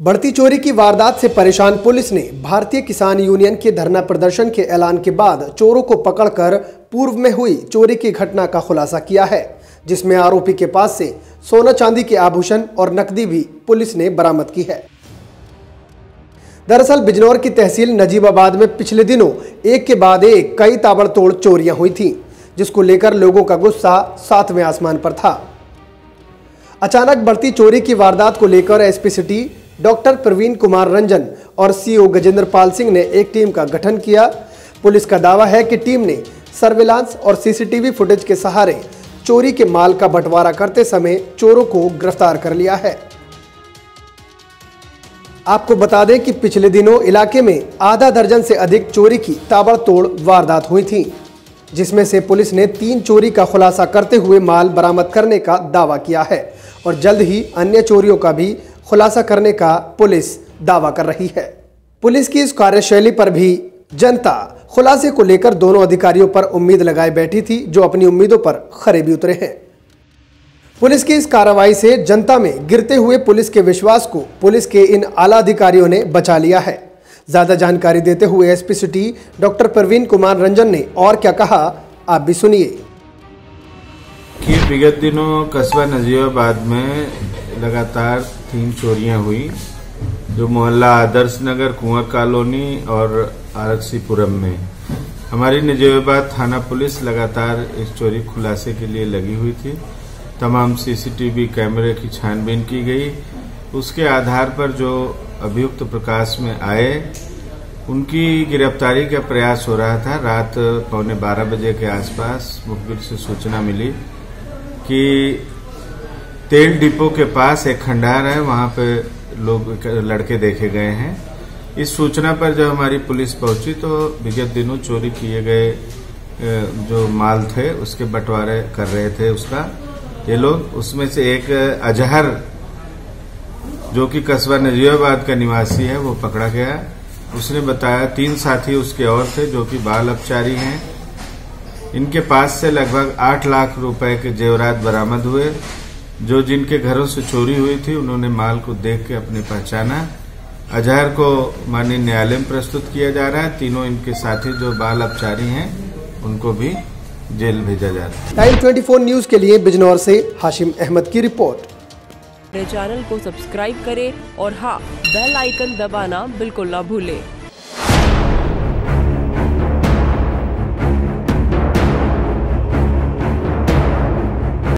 बढ़ती चोरी की वारदात से परेशान पुलिस ने भारतीय किसान यूनियन के धरना प्रदर्शन के ऐलान के बाद चोरों को पकड़कर पूर्व में हुई चोरी की घटना का खुलासा किया है, जिसमें आरोपी के पास से सोना चांदी के आभूषण और नकदी भी पुलिस ने बरामद की है। दरअसल बिजनौर की तहसील नजीबाबाद में पिछले दिनों एक के बाद एक कई ताबड़तोड़ चोरियां हुई थीं, जिसको लेकर लोगों का गुस्सा सातवें आसमान पर था। अचानक बढ़ती चोरी की वारदात को लेकर SP city doctor Praveen Kumar Ranjan और सीओ गजेंद्र पाल सिंह ने एक टीम का गठन किया। पुलिस का दावा है कि टीम ने सर्विलांस और सीसीटीवी फुटेज के सहारे चोरी के माल का बंटवारा करते समय चोरों को गिरफ्तार कर लिया है। आपको बता दें कि पिछले दिनों इलाके में आधा दर्जन से अधिक चोरी की ताबड़तोड़ वारदात हुई थी, जिसमें से पुलिस ने 3 चोरी का खुलासा करते हुए माल बरामद करने का दावा किया है और जल्द ही अन्य चोरियों का भी खुलासा करने का पुलिस दावा कर रही है। पुलिस की इस कार्यशैली पर भी जनता खुलासे को लेकर दोनों अधिकारियों पर उम्मीद लगाए बैठी थी, जो अपनी उम्मीदों पर खरे भी उतरे हैं। पुलिस की इस कार्रवाई से जनता में गिरते हुए पुलिस के विश्वास को पुलिस के इन आला अधिकारियों ने बचा लिया है। ज्यादा जानकारी देते हुए SP city doctor Praveen Kumar Ranjan ने और क्या कहा, आप भी सुनिए। कि विगत दिनों कस्बा नजीबाबाद में लगातार 3 चोरियां हुई, जो मोहल्ला आदर्श नगर, कुंवर कॉलोनी और आरक्षीपुरम में। हमारी नजीबाबाद थाना पुलिस लगातार इस चोरी खुलासे के लिए लगी हुई थी। तमाम सीसीटीवी कैमरे की छानबीन की गई। उसके आधार पर जो अभियुक्त प्रकाश में आए, उनकी गिरफ्तारी का प्रयास हो रहा था। रात 11:15 बजे के आसपास मुखबिर से सूचना मिली कि तेल डिपो के पास एक खंडार है, वहां पे लड़के देखे गए हैं। इस सूचना पर जब हमारी पुलिस पहुंची तो विगत दिनों चोरी किए गए जो माल थे उसके बंटवारे कर रहे थे उसका ये लोग। उसमें से एक अजहर, जो कि कस्बा नजीबाबाद का निवासी है, वो पकड़ा गया। उसने बताया 3 साथी उसके और थे जो कि बाल अपचारी हैं। इनके पास से लगभग 8 लाख रुपए के जेवरात बरामद हुए। जो जिनके घरों से चोरी हुई थी उन्होंने माल को देख के अपने पहचाना। अजहर को माननीय न्यायालय में प्रस्तुत किया जा रहा है। तीनों इनके साथी जो बाल अपचारी हैं उनको भी जेल भेजा जा रहा है। टाइम 24 न्यूज के लिए बिजनौर से हाशिम अहमद की रिपोर्ट। मेरे चैनल को सब्सक्राइब करें और हाँ, बेल आइकन दबाना बिल्कुल ना भूलें।